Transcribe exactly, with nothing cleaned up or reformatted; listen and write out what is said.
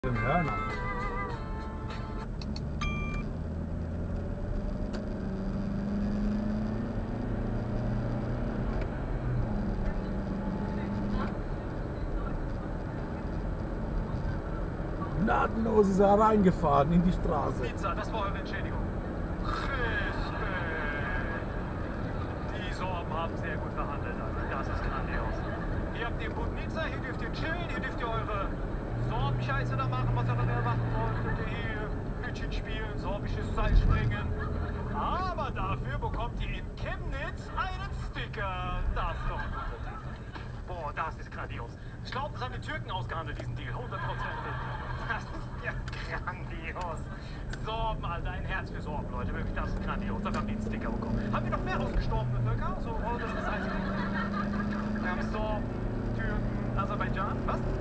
Den Hörner. Gnadenlos ist er reingefahren in die Straße. Pizza, das war eure Entschädigung. Richtig. Die Sorben haben sehr gut verhandelt, also das ist grandios. Ihr habt den Budnitzer, hier dürft ihr chillen, hier dürft ihr eure Sorbenscheiße da machen, was ihr da mehr machen wollt. Könnt ihr hier Hütchen spielen, sorbisches Seil springen. Aber dafür bekommt ihr in Chemnitz einen Sticker. Das ist doch ein guter Deal. Boah, das ist grandios. Ich glaube, das haben die Türken ausgehandelt, diesen Deal. hundert Prozent. Das ist ja grandios. Sorben, Alter, ein Herz für Sorben, Leute. Wirklich, das ist grandios. Dafür haben die einen Sticker bekommen. Haben wir noch mehr ausgestorbene Völker? So, oh, das ist das heißt. Wir haben Sorben, Türken, Aserbaidschan. Was?